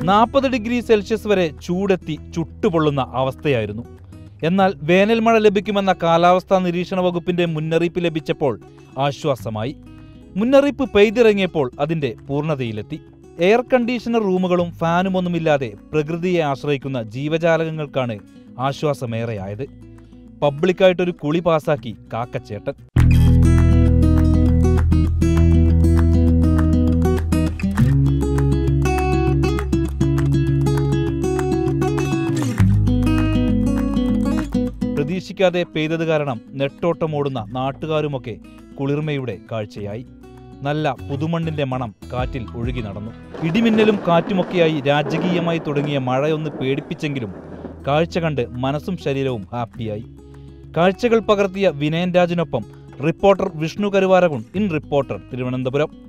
40 degree Celsius വരെ ചൂടെത്തി ചുട്ടുപൊള്ളുന്ന അവസ്ഥയായിരുന്നു. എന്നാൽ വേനൽ മഴ ലഭിക്കുമെന്ന കാലാവസ്ഥാ നിരീക്ഷണ വകുപ്പിന്റെ മുന്നറിയിപ്പ് ലഭിച്ചപ്പോൾ ആശ്വാസമായി. മുന്നറിയിപ്പ് പെയ്തിറങ്ങിയപ്പോൾ അതിന്റെ പൂർണ്ണതയിലെത്തി. എയർ കണ്ടീഷണർ റൂമുകളും ഫാനുമൊന്നുമില്ലാതെ പ്രകൃതിയെ ആശ്രയിക്കുന്ന ജീവജാലകങ്ങൾക്കാണ് ആശ്വാസമേറെയായത്. പബ്ലിക്കായിട്ടൊരു കുളി പാസാക്കി കാക്കച്ചേട്ടൻ. പ്രതീക്ഷിക്കാതെ പെയ്തത് കാരണം നെട്ടോട്ടമോടുന്ന നാട്ടുകാരുമൊക്കെ കുളിർമയുടെ കാഴ്ചയായി. നല്ല പുതുമണ്ണിന്റെ മണം കാറ്റിൽ ഒഴുകി നടന്നു. ഇടിമിന്നലും കാറ്റുമൊക്കെയായി രാജകീയമായി തുടങ്ങിയ മഴയൊന്ന് പേടിപ്പിച്ചെങ്കിലും കാഴ്ച കണ്ട് മനസ്സും ശരീരവും ഹാപ്പിയായി. കാഴ്ചകൾ പകർത്തിയ വിനയൻ രാജിനൊപ്പം reporter Vishnu Karuvarakundu, in reporter, Thiruvananthapuram.